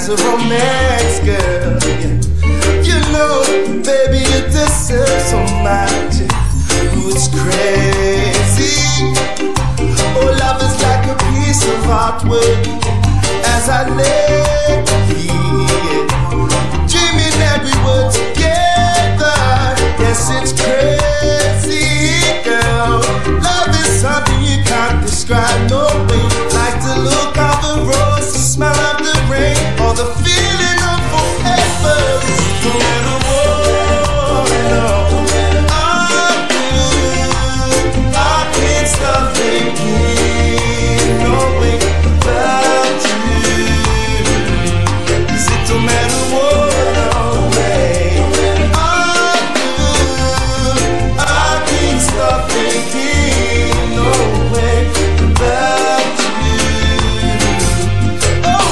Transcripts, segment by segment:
as a romance girl. You know, baby, you deserve so much. Ooh, it's crazy. Oh, love is like a piece of artwork as I lay here, dreaming that we were together. Yes, it's crazy, girl. Love is something you can't describe, no way. Like the look of a rose, the smell of the rain, or the feeling of forever. No matter what, I can't stop thinking, no way about you. 'Cause it don't matter what, no way. I can't stop thinking, no way about you. Oh,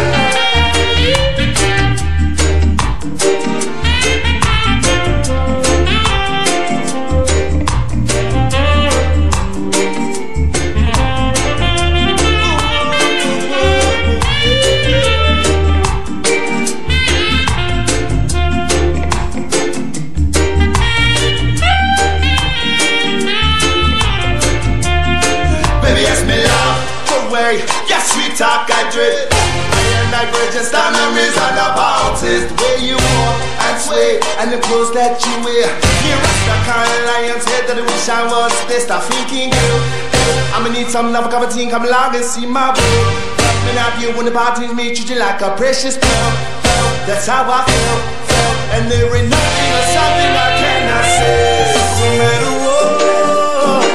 baby, ask me love, go away. Yes, sweet talk, I dread. I just our memories and about it. The way you walk and sway, and the clothes that you wear. You're the kind of lion's head that I wish I was. They start thinking, girl, I'ma need some love, cup of tea, come along and see my boo. When I you when the parties me, treat you like a precious pearl. That's how I feel. And there ain't nothing or something I cannot say. No matter what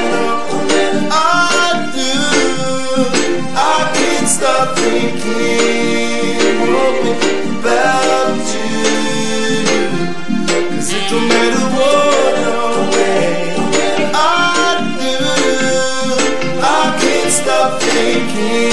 I do, I can't stop thinking about you. 'Cause it don't matter what, no way I do, I can't stop thinking.